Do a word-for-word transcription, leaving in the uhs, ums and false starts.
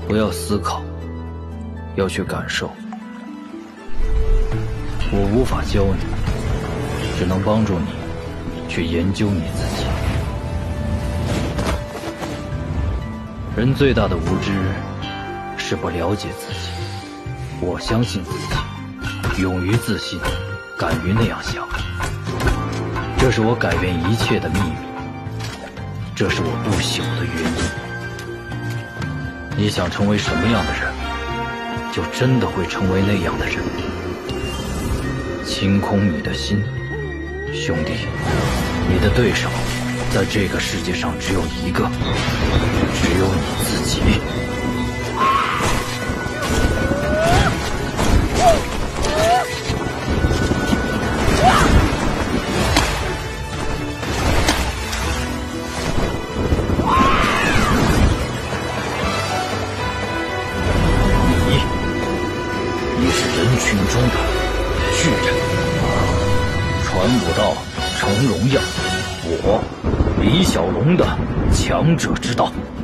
不要思考，要去感受。我无法教你，只能帮助你去研究你自己。人最大的无知是不了解自己。我相信自己，勇于自信，敢于那样想，这是我改变一切的秘密，这是我不朽的原因。你想成为什么样的人，就真的会成为那样的人。清空你的心，兄弟，你的对手在这个世界上只有一个，只有你自己。人群中的巨人，传武道成荣耀，我李小龙的强者之道。